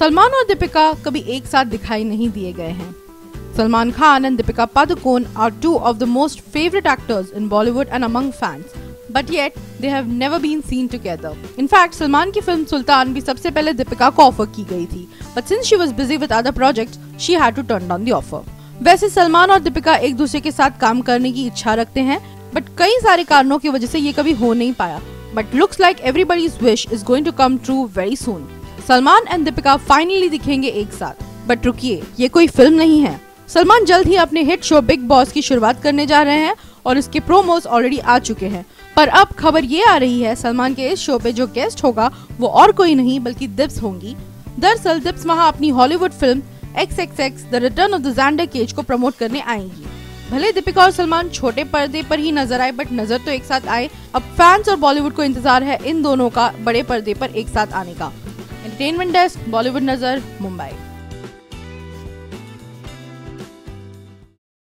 सलमान और दीपिका कभी एक साथ दिखाई नहीं दिए गए हैं। Salman Khan and Deepika Padukone are two of the most favorite actors in Bollywood and among fans, but yet they have never been seen together. In fact, Salman की फिल्म सुल्तान भी सबसे पहले दीपिका को ऑफर की गई थी, but since she was busy with other projects, she had to turn down the offer. वैसे सलमान और दीपिका एक दूसरे के साथ काम करने की इच्छा रखते हैं, बट कई सारे कारणों की वजह से ये कभी हो नहीं पाया. But looks like everybody's wish is going to come true very soon. Salman and Deepika finally दिखेंगे एक साथ. बट रुकिए, ये कोई फिल्म नहीं है. सलमान जल्द ही अपने हिट शो बिग बॉस की शुरुआत करने जा रहे हैं और इसके प्रोमोस ऑलरेडी आ चुके हैं. पर अब खबर ये आ रही है सलमान के इस शो पे जो गेस्ट होगा वो और कोई नहीं बल्कि दिप्स होंगी. दरअसल दिप्स वहाँ अपनी Hollywood film XXX the return of the Xander Cage को प्रमोट करने आएंगी. भले दीपिका और सलमान छोटे पर्दे पर ही नजर आए, बट नजर तो एक साथ आए. अब फैंस और बॉलीवुड को इंतजार है इन दोनों का बड़े पर्दे पर एक साथ आने का. एंटरटेनमेंट डेस्क, बॉलीवुड नजर, मुंबई.